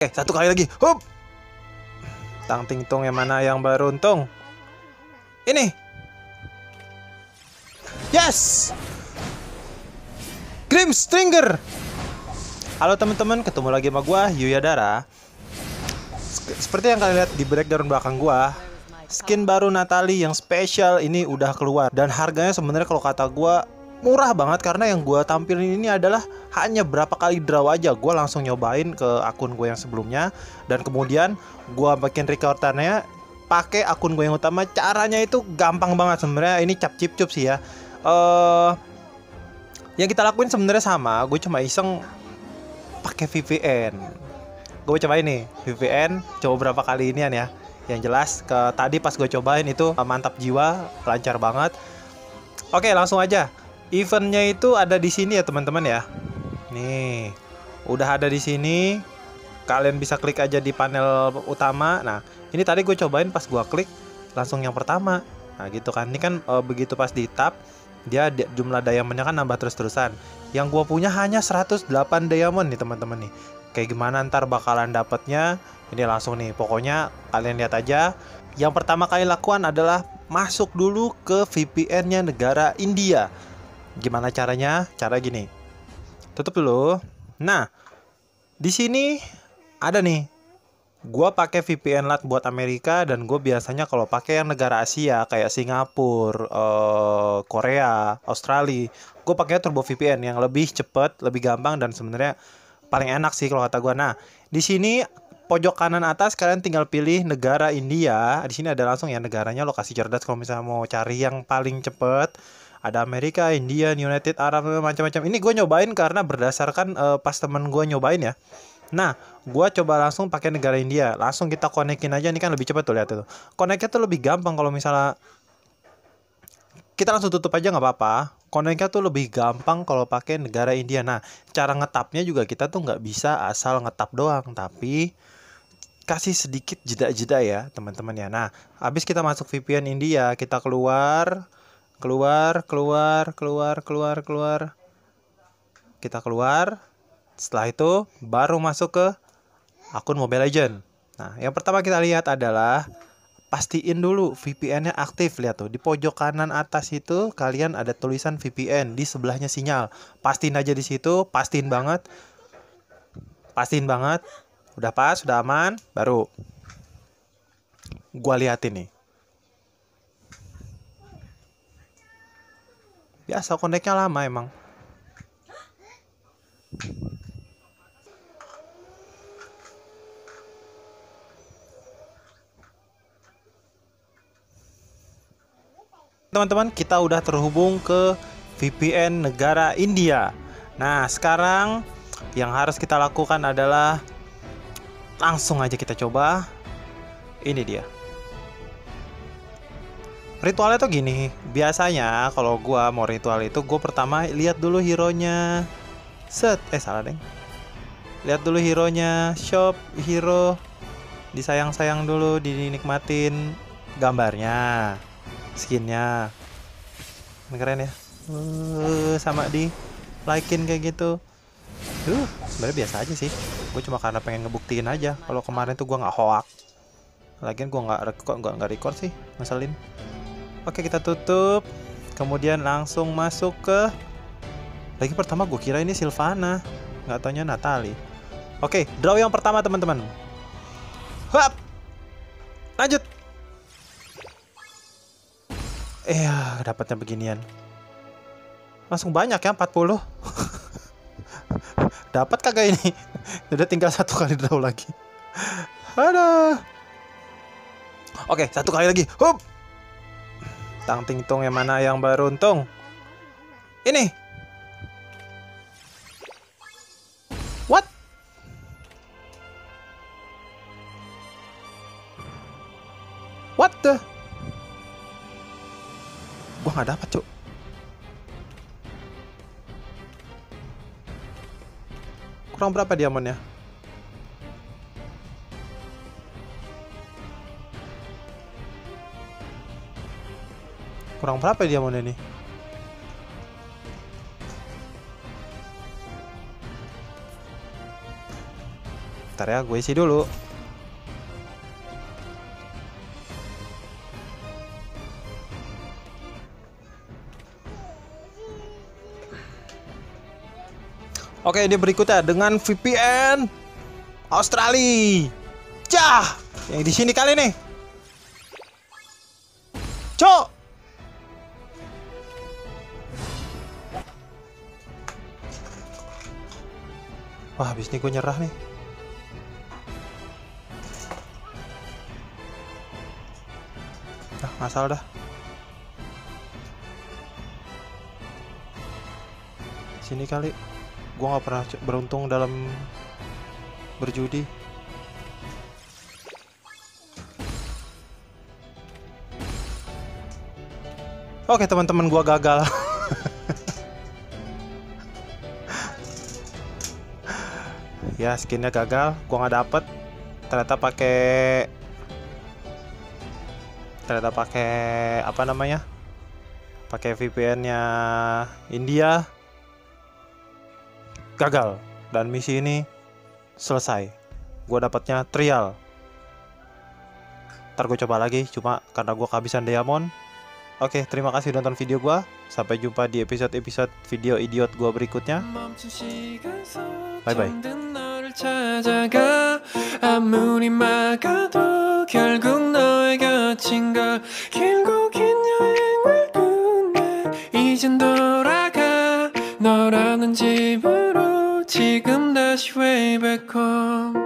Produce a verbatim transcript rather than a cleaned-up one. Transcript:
Oke, satu kali lagi. Hup. Tang ting tong, yang mana yang beruntung? Ini. Yes. Grim Stringer. Halo teman-teman, ketemu lagi sama gua Yuya Dara. Seperti yang kalian lihat di background belakang gua, skin baru Natalie yang spesial ini udah keluar. Dan harganya sebenarnya kalau kata gua murah banget, karena yang gua tampilin ini adalah hanya berapa kali draw aja. Gua langsung nyobain ke akun gue yang sebelumnya, dan kemudian gua bikin recordannya pakai akun gue yang utama. Caranya itu gampang banget sebenarnya, ini cap cip cup sih ya. Uh, yang kita lakuin sebenarnya sama, gue cuma iseng pakai V P N. Gue coba ini V P N, coba berapa kali inian ya. Yang jelas ke tadi pas gue cobain itu mantap jiwa, lancar banget. Oke, langsung aja. Eventnya itu ada di sini ya teman-teman ya. Nih, udah ada di sini. Kalian bisa klik aja di panel utama. Nah, ini tadi gue cobain pas gue klik langsung yang pertama. Nah gitu kan. Ini kan e, begitu pas di tab, dia di, jumlah diamondnya kan nambah terus-terusan. Yang gue punya hanya seratus delapan diamond nih teman-teman nih. Kayak gimana ntar bakalan dapatnya? Ini langsung nih. Pokoknya kalian lihat aja. Yang pertama kali lakukan adalah masuk dulu ke V P N-nya negara India. Gimana caranya? Cara gini. Tutup dulu. Nah, di sini ada nih. Gua pakai V P N Lite buat Amerika, dan gue biasanya kalau pakai yang negara Asia kayak Singapura, uh, Korea, Australia, gue pakai Turbo V P N yang lebih cepet, lebih gampang, dan sebenarnya paling enak sih kalau kata gue. Nah, di sini pojok kanan atas kalian tinggal pilih negara India. Di sini ada langsung ya negaranya, lokasi cerdas kalau misalnya mau cari yang paling cepet. Ada Amerika, India, United Arab, macam-macam. Ini gue nyobain karena berdasarkan uh, pas temen gue nyobain ya. Nah, gue coba langsung pakai negara India. Langsung kita konekin aja, ini kan lebih cepat tuh, lihat tuh. Koneknya tuh lebih gampang kalau misalnya kita langsung tutup aja nggak apa-apa. Koneknya tuh lebih gampang kalau pakai negara India. Nah, cara ngetapnya juga kita tuh nggak bisa asal ngetap doang, tapi kasih sedikit jeda-jeda ya teman-teman ya. Nah, habis kita masuk V P N India, kita keluar. Keluar, keluar, keluar, keluar, keluar. Kita keluar. Setelah itu baru masuk ke akun Mobile Legends. Nah, yang pertama kita lihat adalah pastiin dulu V P N-nya aktif. Lihat tuh, di pojok kanan atas itu kalian ada tulisan V P N, di sebelahnya sinyal. Pastiin aja di situ, pastiin banget. Pastiin banget. Udah pas, udah aman, baru gua liatin nih. Biasa koneknya lama emang. Teman-teman, kita udah terhubung ke V P N negara India. Nah, sekarang yang harus kita lakukan adalah langsung aja kita coba. Ini dia. Ritualnya tuh gini, biasanya kalau gua mau ritual itu, gua pertama lihat dulu hero-nya. Set, eh salah deng. Lihat dulu hero-nya, shop hero, disayang-sayang dulu, dinikmatin gambarnya, skinnya, keren ya. Uh, sama di like-in kayak gitu. Uh, sebenarnya biasa aja sih. Gue cuma karena pengen ngebuktiin aja. Kalau kemarin tuh gua nggak hoak. Lagian gua nggak record, nggak nggak record sih, ngeselin. Oke, kita tutup. Kemudian langsung masuk ke. Lagi pertama gue kira ini Sylvana, nggak taunya Natalie. Oke, draw yang pertama teman-teman. Hap. Lanjut. Eh, dapatnya beginian. Langsung banyak ya, empat puluh. Dapat kagak ini? Udah tinggal satu kali draw lagi. Aduh. Oke, satu kali lagi. Hup. Tang ting tong, yang mana yang beruntung? Ini. What? What the? Gua nggak dapat, cuk. Kurang berapa diamondnya? Kurang berapa diamondnya nih? Bentar Bentar ya, gue isi dulu. Oke, ini berikutnya dengan V P N Australia. Cah, yang di sini kali nih. Cok. Wah, habis ini gue nyerah nih. Nah, ngasal dah. Sini kali. Gue nggak pernah beruntung dalam berjudi. Oke teman-teman, gue gagal. Ya, skinnya gagal. Gue nggak dapet. Ternyata pakai ternyata pakai apa namanya? Pakai V P N-nya India. Gagal, dan misi ini selesai. Gue dapatnya trial. Ntar gue coba lagi, cuma karena gue kehabisan diamond. Oke, terima kasih udah nonton video gue. Sampai jumpa di episode-episode video idiot gue berikutnya. Bye bye. 너라는 집으로 지금 다시 way back home